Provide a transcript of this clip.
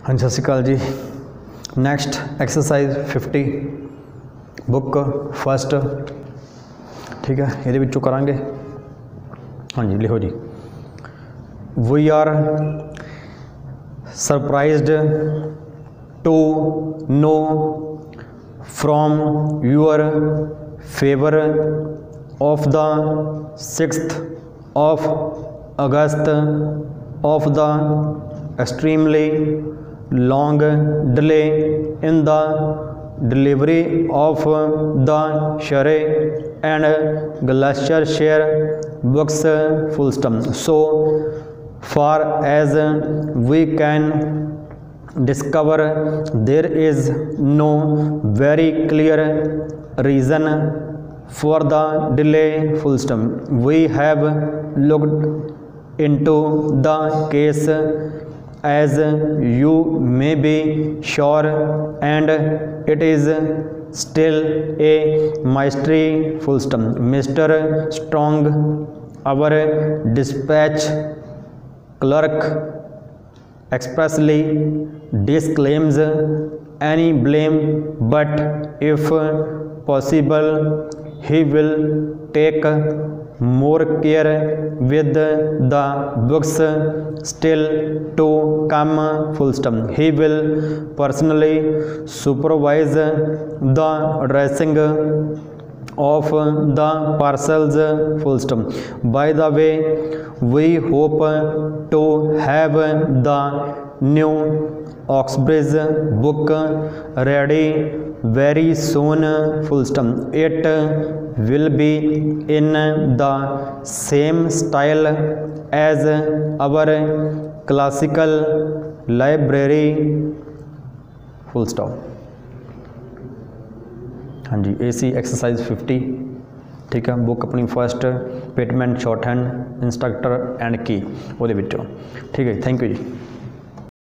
हाँ सत श्री अकाल जी। नैक्सट एक्सरसाइज 50 बुक फस्ट, ठीक है, ये विचों करांगे। हाँ जी, लिखो जी। We are surprised to know from your favour of the 6th of August of the extremely long delay in the delivery of the Surrey and Gloucestershire books, full stop. So far as we can discover, there is no very clear reason for the delay, full stop. We have looked into the case, as you may be sure, and it is still a mystery, full stop. Mr. Strong, our dispatch clerk, expressly disclaims any blame, but if possible he will take more care with the books still to come, full stop. He will personally supervise the addressing of the parcels, full stop. By the way, we hope to have the new Oxbridge book ready very soon, full stop. It will be in the same style as our classical library, full stop. हाँ जी, ए सी exercise 50, ठीक है। Book अपनी first Pitman shorthand instructor and की वो, ठीक है। Thank you ji.